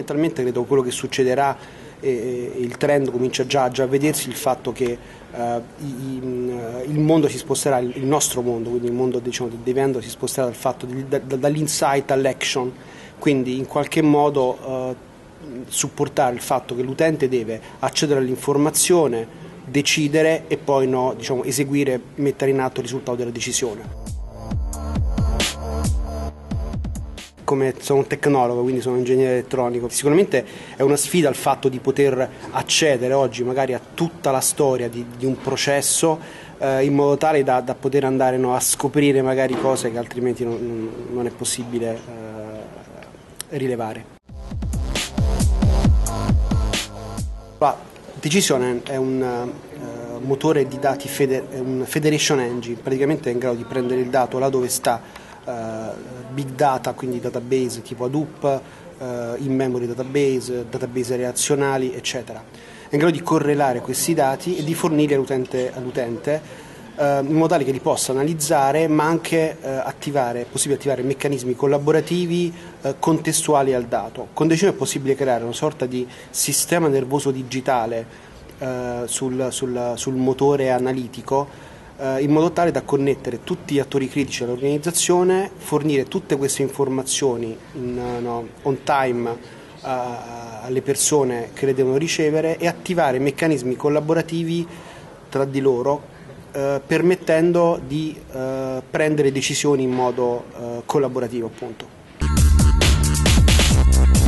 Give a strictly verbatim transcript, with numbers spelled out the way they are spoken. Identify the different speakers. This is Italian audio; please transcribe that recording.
Speaker 1: fondamentalmente credo quello che succederà, e il trend comincia già, già a vedersi, il fatto che uh, i, il mondo si sposterà, il nostro mondo, quindi il mondo, diciamo, dei vendor si sposterà dal fatto di, da, dall'insight all'action, quindi in qualche modo uh, supportare il fatto che l'utente deve accedere all'informazione, decidere e poi no, diciamo, eseguire, mettere in atto il risultato della decisione. Come sono un tecnologo, quindi sono un ingegnere elettronico, sicuramente è una sfida il fatto di poter accedere oggi magari a tutta la storia di, di un processo eh, in modo tale da, da poter andare, no, a scoprire magari cose che altrimenti non, non è possibile eh, rilevare. La Decision è un uh, motore di dati, feder- è un Federation Engine, praticamente è in grado di prendere il dato là dove sta, Uh, big data, quindi database tipo Hadoop, uh, in-memory database, database relazionali, eccetera. È in grado di correlare questi dati e di fornirli all'utente, all'utente uh, in modo tale che li possa analizzare, ma anche uh, attivare, è possibile attivare meccanismi collaborativi uh, contestuali al dato. Con Decision è possibile creare una sorta di sistema nervoso digitale uh, sul, sul, sul motore analitico, in modo tale da connettere tutti gli attori critici dell'organizzazione, fornire tutte queste informazioni in, no, on time uh, alle persone che le devono ricevere e attivare meccanismi collaborativi tra di loro, uh, permettendo di uh, prendere decisioni in modo uh, collaborativo, appunto.